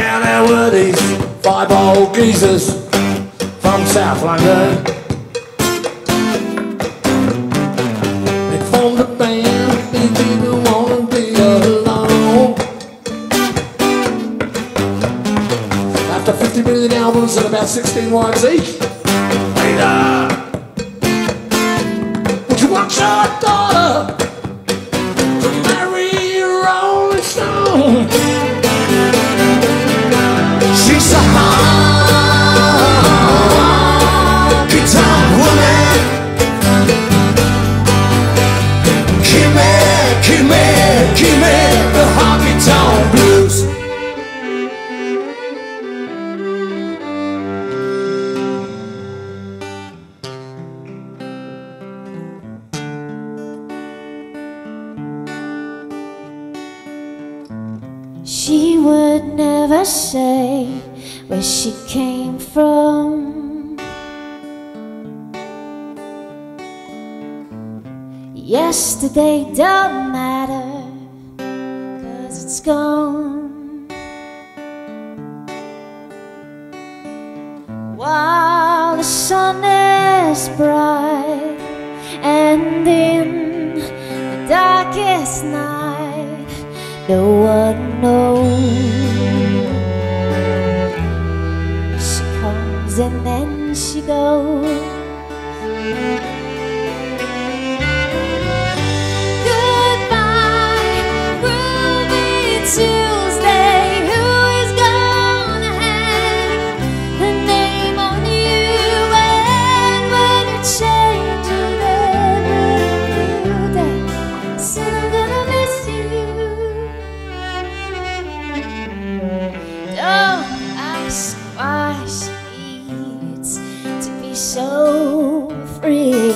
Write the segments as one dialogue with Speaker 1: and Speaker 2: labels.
Speaker 1: Now there were these 5 old geezers from South London. They formed a band, they didn't want to be alone. After 50 million albums and about 16 wives each, later, would you want your daughter to marry a Rolling Stone? She's a honky tonk woman. Give me the honky tonk blues.
Speaker 2: She would never say where she came from. Yesterday don't matter, 'cause it's gone. While the sun is bright and in the darkest night, no one knows. She comes and then she goes. Goodbye, groovy Tuesday. Who is gonna hang the name on you? And when you change it every day, said I'm gonna miss you. Don't ask why she needs to be so free.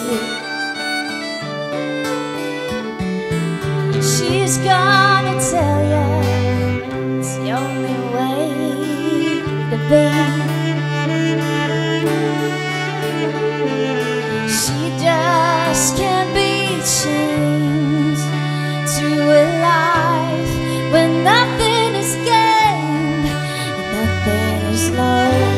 Speaker 2: She's gonna tell you it's the only way to be. She just can't be changed to a life when nothing is gained and nothing is lost.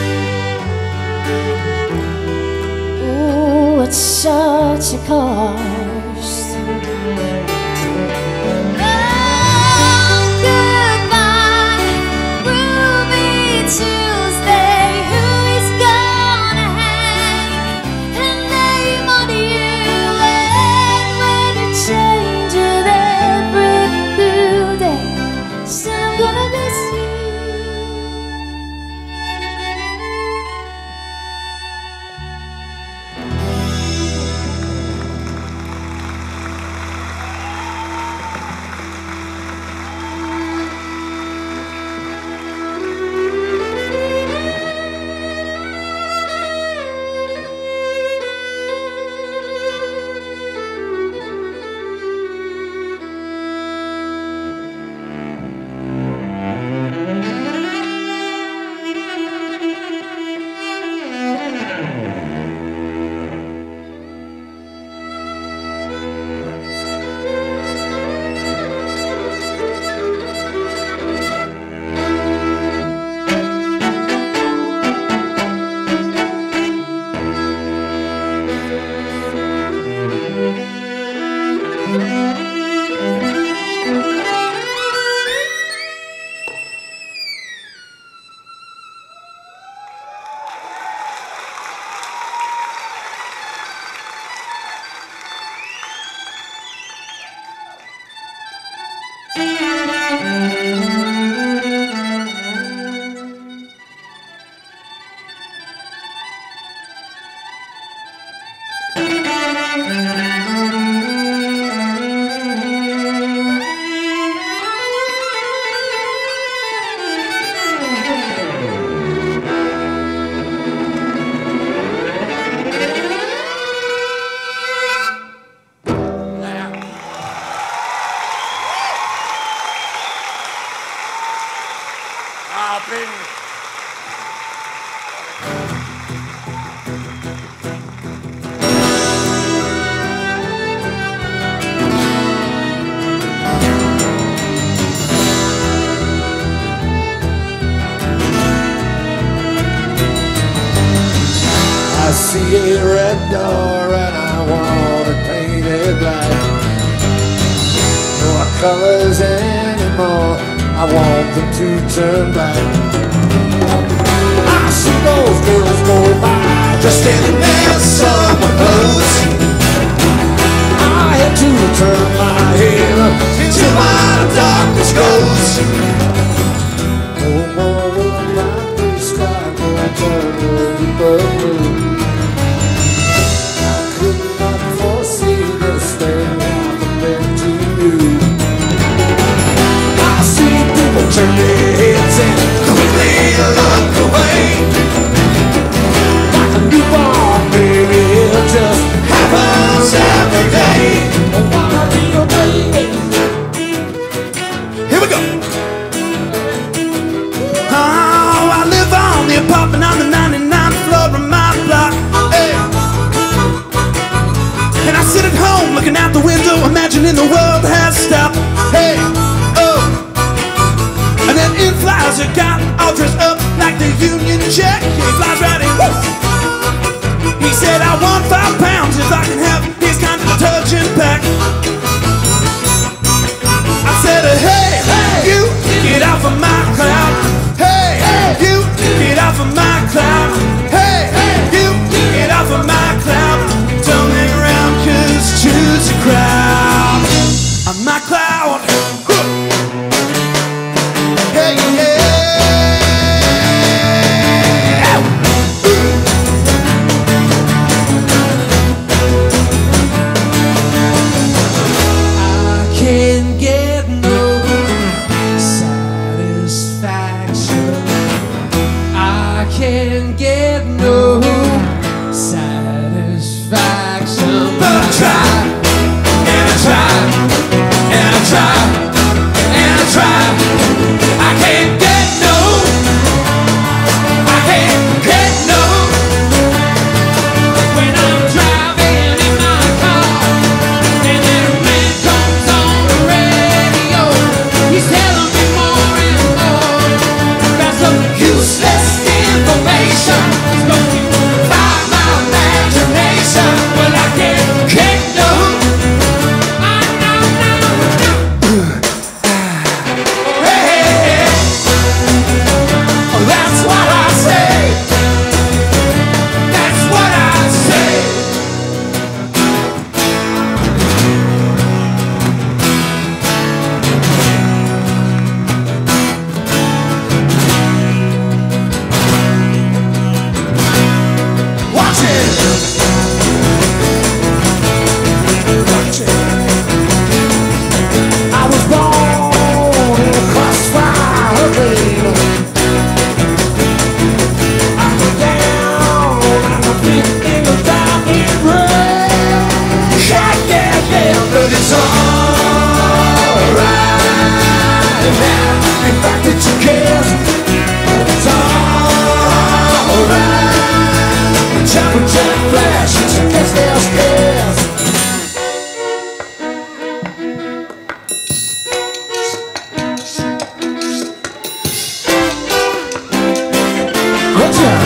Speaker 2: Ooh, it's such a cost.
Speaker 1: see a red door and I want it painted black. No colors anymore, I want them to turn black. I see those girls go by dressed in their summer clothes. I had to turn my head up till my darkness goes. No more will my blue sky go turn to a deeper blue. I could not foresee this thing happening to you. I see people turn their heads and quickly look away. Like a newborn baby, it just happens every day. Oh, what a real baby. Here we go. Oh, I live on the apartment on the 99th floor of my block. Hey. And I sit at home looking out the window, imagining the world has stopped. Hey, oh. And then in flies a guy all dressed up like the Union Jack. He flies right in. Woo! He said, I want £5 if I can have his kind of detergent pack. I said, hey, you get off of my cloud. Hey, you get off of my cloud. Hey, you get off of my cloud. Don't hang around, cause choose a crowd. On my cloud. Hey, yeah. I can't get no satisfaction. I can't get no satisfaction. But I try, and I try, and I try, and I try. I can't get no, I can't get no. When I'm driving in my car and that man comes on the radio, he's telling me more and more about some useless information. It's going to fire my imagination. Well, I can't get no. I know, hey, hey, hey. Oh, that's what I say. That's what I say. Watch it. Watch it. I was born in a crossfire hurricane. Up and down, and my feet in the dying rain. Yeah, yeah, yeah, but it's alright now. In fact, it's a kiss. It's alright. Jumping jack flash, it's a kiss, there's kiss. Good job.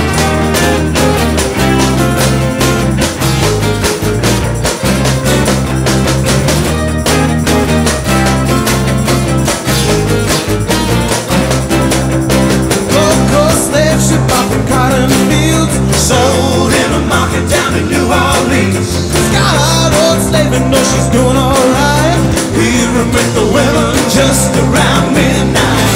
Speaker 1: Gold Coast slave ship off the cotton fields, sold in a market down in New Orleans. Skyhard old slave and know she's doing alright. Here with the women just around midnight.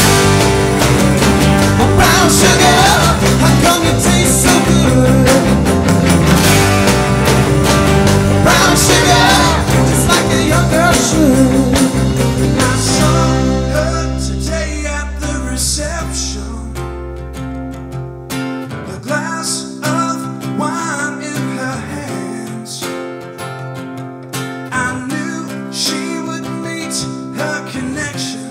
Speaker 1: Brown sugar, how come you taste so good? Brown sugar, just like a young girl should. I saw her today at the reception. A glass of wine in her hands. I knew she would meet her connection.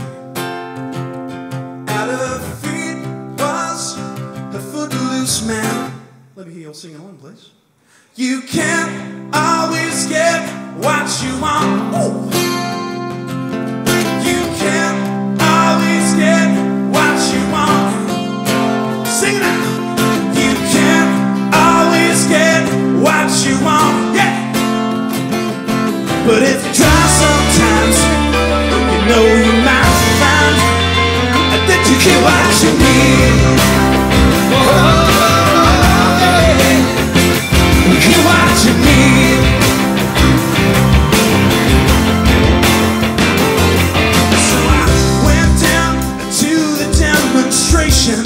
Speaker 1: At her feet was her footloose man. Let me hear you all sing along, please. You can't always get what you want. Ooh. You can't always get what you want. Sing it out. You can't always get get what you need. Oh, yeah. Get what you need. So I went down to the demonstration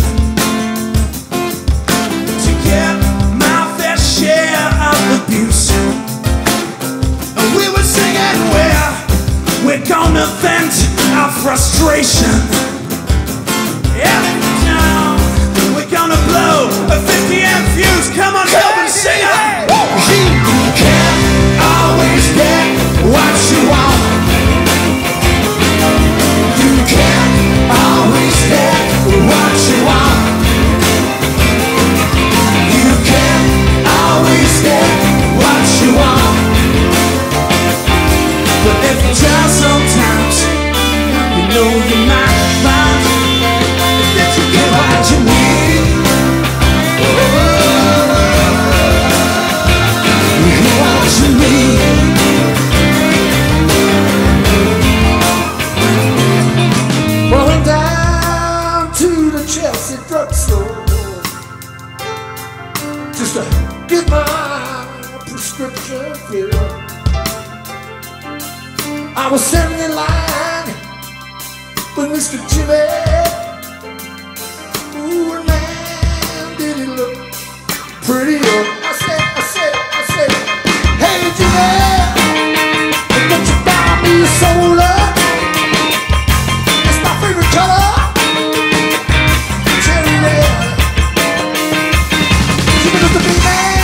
Speaker 1: to get my fair share of abuse. And we were singing, we're gonna vent our frustration. Yeah, now we're gonna blow a 50 amp fuse. Come on, help and sing it. You can't always get what you want. You can't always get what you want. You can't always get what you want. But if you try sometimes, you know you might find that you get what you need. You get what you need. Well, went down to the Chelsea drugstore just to get my prescription filled. I was standing in line with Mr. Jimmy. Ooh, and man, did he look pretty good. I said, hey Jimmy, don't you buy me a soda? It's my favorite color, cherry red. Jimmy looked at me, man.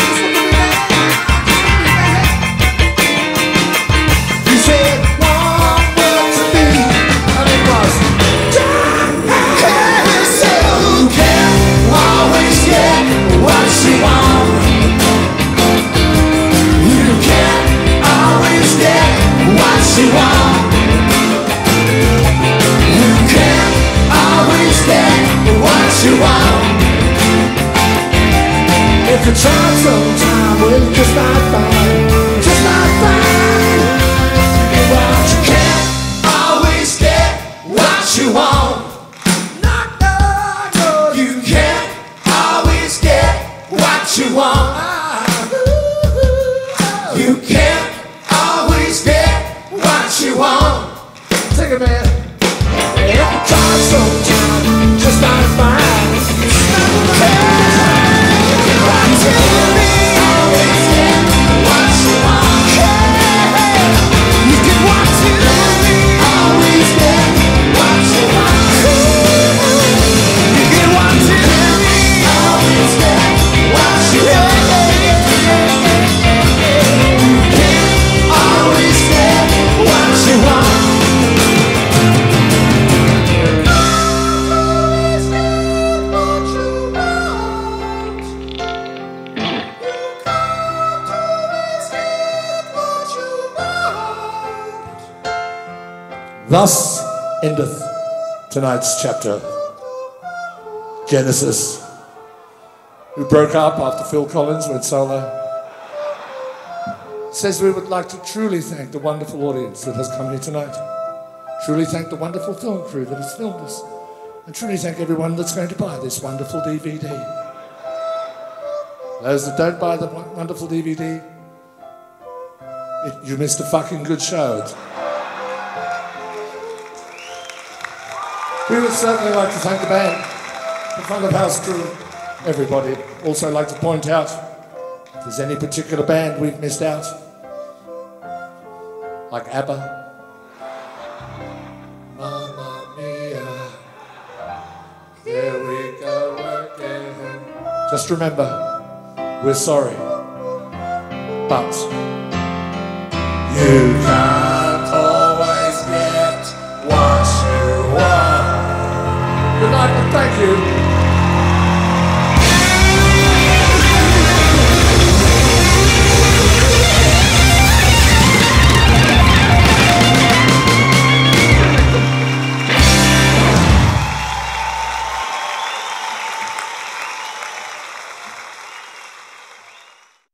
Speaker 1: If you try sometime, well, you just might find, just might find. But you can't always get what you want. No, you can't always get what you want. You can't always get what you want. Take it, man. If you try sometime, just might find. Thus endeth tonight's chapter. Genesis, who broke up after Phil Collins went solo, says we would like to truly thank the wonderful audience that has come here tonight, truly thank the wonderful film crew that has filmed us, and truly thank everyone that's going to buy this wonderful DVD. Those that don't buy the wonderful DVD, you missed a fucking good show. We would certainly like to thank the band, the front of house crew, everybody. Also like to point out, if there's any particular band we've missed out, like ABBA, Mamma Mia, here we go again. Just remember, we're sorry, but you can't always get what you want. Good night and thank you.